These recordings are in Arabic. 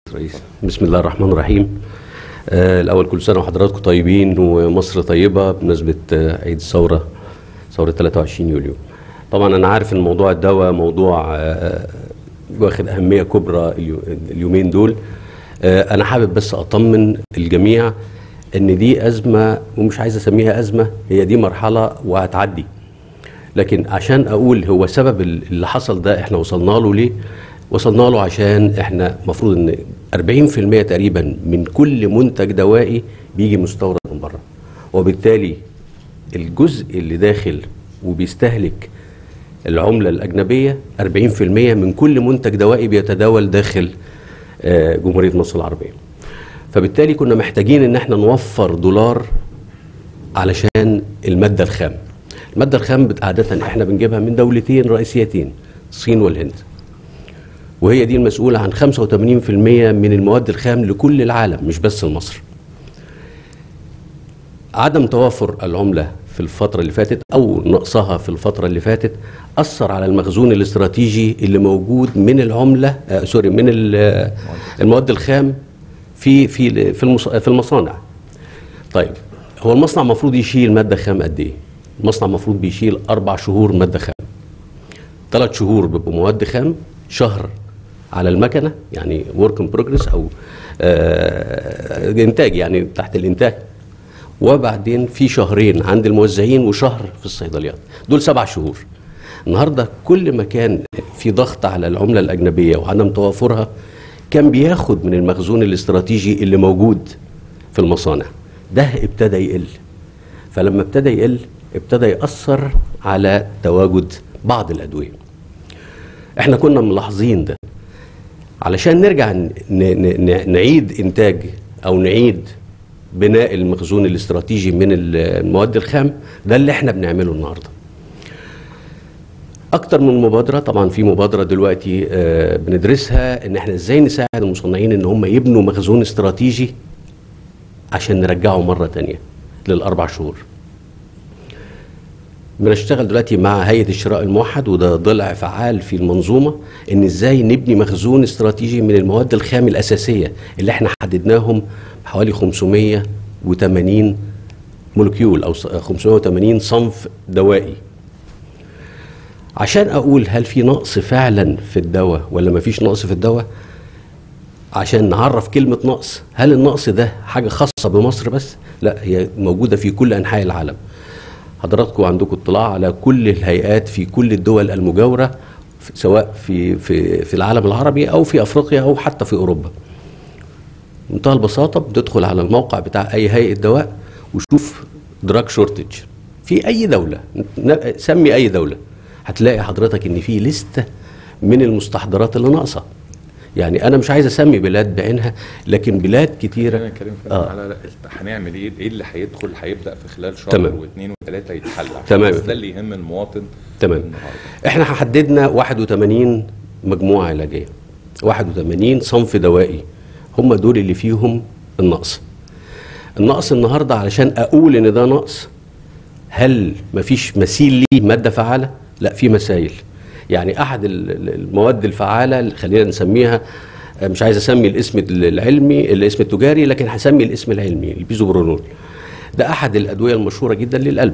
رئيس. بسم الله الرحمن الرحيم. الأول كل سنة وحضراتكم طيبين ومصر طيبة بمناسبة عيد الثورة، ثورة 23 يوليو. طبعا أنا عارف إن موضوع الدواء موضوع واخد أهمية كبرى اليومين دول. أنا حابب بس أطمن الجميع إن دي أزمة، ومش عايز أسميها أزمة، هي دي مرحلة وهتعدي. لكن عشان أقول هو سبب اللي حصل ده إحنا وصلنا له ليه؟ وصلنا له عشان احنا المفروض ان 40% تقريبا من كل منتج دوائي بيجي مستورد من بره، وبالتالي الجزء اللي داخل وبيستهلك العملة الأجنبية 40% من كل منتج دوائي بيتداول داخل جمهورية مصر العربية. فبالتالي كنا محتاجين ان احنا نوفر دولار علشان المادة الخام. المادة الخام عادة احنا بنجيبها من دولتين رئيسيتين، الصين والهند، وهي دي المسؤولة عن 85% من المواد الخام لكل العالم مش بس لمصر. عدم توافر العملة في الفترة اللي فاتت أو نقصها في الفترة اللي فاتت أثر على المخزون الاستراتيجي اللي موجود من العملة من المواد الخام في المصانع. طيب هو المصنع المفروض يشيل مادة خام قد إيه؟ المصنع المفروض بيشيل 4 شهور مادة خام، 3 شهور بيبقوا مواد خام، شهر على المكنه يعني ورك ان بروجرس او انتاج يعني تحت الانتاج، وبعدين في شهرين عند الموزعين وشهر في الصيدليات، دول 7 شهور. النهارده كل ما كان في ضغط على العمله الاجنبيه وعدم توافرها كان بياخد من المخزون الاستراتيجي اللي موجود في المصانع، ده ابتدى يقل. فلما ابتدى يقل ابتدى يأثر على تواجد بعض الأدوية. احنا كنا ملاحظين ده. علشان نرجع نعيد إنتاج أو نعيد بناء المخزون الاستراتيجي من المواد الخام، ده اللي احنا بنعمله النهاردة. أكتر من مبادرة، طبعا في مبادرة دلوقتي بندرسها إن احنا إزاي نساعد المصنعين إن هم يبنوا مخزون استراتيجي عشان نرجعه مرة تانية لل4 شهور. بنشتغل دلوقتي مع هيئة الشراء الموحد، وده ضلع فعال في المنظومة، ان ازاي نبني مخزون استراتيجي من المواد الخام الأساسية اللي احنا حددناهم حوالي 580 مولكيول او 580 صنف دوائي. عشان اقول هل في نقص فعلا في الدواء ولا ما فيش نقص في الدواء، عشان نعرف كلمة نقص، هل النقص ده حاجة خاصة بمصر بس؟ لا، هي موجودة في كل أنحاء العالم. حضراتكم عندكم اطلاع على كل الهيئات في كل الدول المجاورة، سواء في العالم العربي أو في أفريقيا أو حتى في أوروبا. بمنتهى البساطة بتدخل على الموقع بتاع أي هيئة دواء وشوف دراج شورتج في أي دولة، سمي أي دولة، هتلاقي حضرتك إن في لستة من المستحضرات اللي ناقصة. يعني انا مش عايز اسمي بلاد بعينها، لكن بلاد كتيره. خلينا نتكلم على هنعمل ايه اللي هيدخل هيبدا في خلال شهر واثنين وثلاثه يتحل. تمام، ده اللي يهم المواطن. تمام. احنا حددنا 81 مجموعه علاجيه، 81 صنف دوائي، هم دول اللي فيهم النقص. النقص النهارده علشان اقول ان ده نقص، هل مفيش مثيل ليه ماده فعاله؟ لا، في مسائل. يعني احد المواد الفعاله خلينا نسميها، مش عايز اسمي الاسم العلمي الاسم التجاري، لكن هسمي الاسم العلمي البيزوبرونول. ده احد الادويه المشهوره جدا للقلب.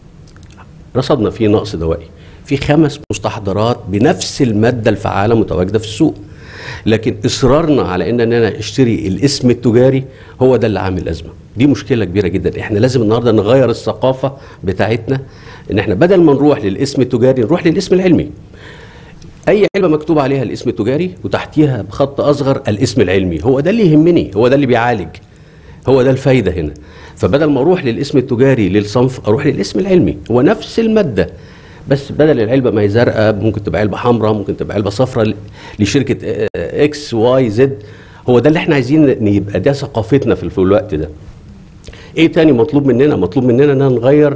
رصدنا فيه نقص دوائي في 5 مستحضرات بنفس الماده الفعاله متواجده في السوق، لكن اصرارنا على ان انا اشتري الاسم التجاري هو ده اللي عامل ازمه. دي مشكله كبيره جدا. احنا لازم النهارده نغير الثقافه بتاعتنا، ان احنا بدل ما نروح للاسم التجاري نروح للاسم العلمي. اي علبه مكتوب عليها الاسم التجاري وتحتيها بخط اصغر الاسم العلمي، هو ده اللي يهمني، هو ده اللي بيعالج، هو ده الفايده هنا. فبدل ما اروح للاسم التجاري للصنف اروح للاسم العلمي، هو نفس الماده، بس بدل العلبه ما هي زرقاء ممكن تبقى علبه حمراء، ممكن تبقى علبه صفراء لشركه اكس واي زد. هو ده اللي احنا عايزين يبقى ده ثقافتنا في الوقت ده. ايه تاني مطلوب مننا؟ مطلوب مننا ان نغير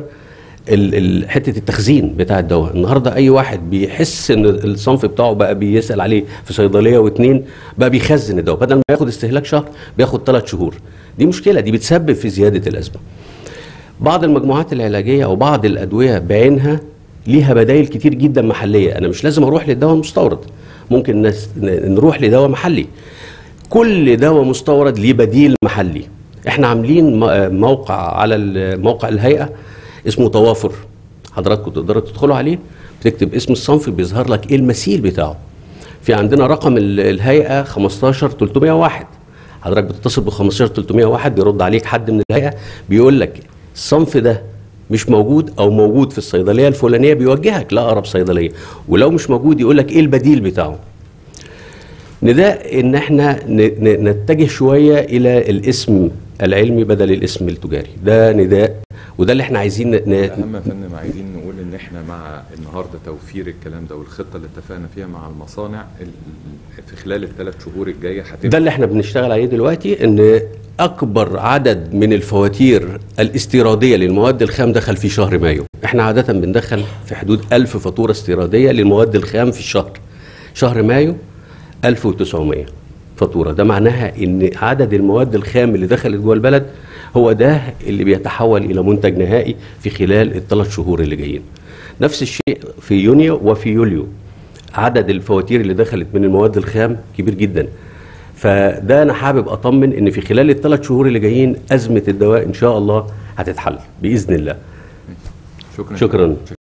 حته التخزين بتاع الدواء. النهارده اي واحد بيحس ان الصنف بتاعه بقى بيسال عليه في صيدليه و2 بقى بيخزن الدواء، بدل ما ياخد استهلاك شهر بياخد 3 شهور. دي مشكله، دي بتسبب في زياده الازمه. بعض المجموعات العلاجيه او بعض الادويه بعينها ليها بدائل كتير جدا محليه، انا مش لازم اروح للدواء المستورد، ممكن نروح لدواء محلي. كل دواء مستورد ليه بديل محلي. احنا عاملين موقع على موقع الهيئة اسمه توافر، حضراتكم تقدروا تدخلوا عليه، بتكتب اسم الصنف بيظهر لك ايه المثيل بتاعه. في عندنا رقم الهيئة 15301، حضرتك بتتصل ب 15301 بيرد عليك حد من الهيئة بيقول لك الصنف ده مش موجود او موجود في الصيدلية الفلانية، بيوجهك لأقرب صيدلية، ولو مش موجود يقول لك ايه البديل بتاعه. نداء ان احنا نتجه شوية الى الاسم العلمي بدل الاسم التجاري، ده نداء وده اللي احنا عايزين اهم يا فندم عايزين نقول ان احنا مع النهارده توفير الكلام ده والخطه اللي اتفقنا فيها مع المصانع في خلال ال3 شهور الجايه هتبقى ده اللي احنا بنشتغل عليه دلوقتي، ان اكبر عدد من الفواتير الاستيراديه للمواد الخام دخل في شهر مايو. احنا عاده بندخل في حدود 1000 فاتوره استيراديه للمواد الخام في الشهر. شهر مايو 1900 فاتوره، ده معناها ان عدد المواد الخام اللي دخلت جوه البلد هو ده اللي بيتحول الى منتج نهائي في خلال ال3 شهور اللي جايين. نفس الشيء في يونيو وفي يوليو، عدد الفواتير اللي دخلت من المواد الخام كبير جدا. فده انا حابب اطمن ان في خلال ال3 شهور اللي جايين ازمه الدواء ان شاء الله هتتحل باذن الله. شكرا. شكرا.